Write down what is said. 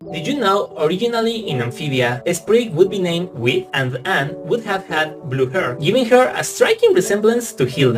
Did you know, originally in Amphibia, Sprig would be named with, and Anne would have had blue hair, giving her a striking resemblance to Hilda.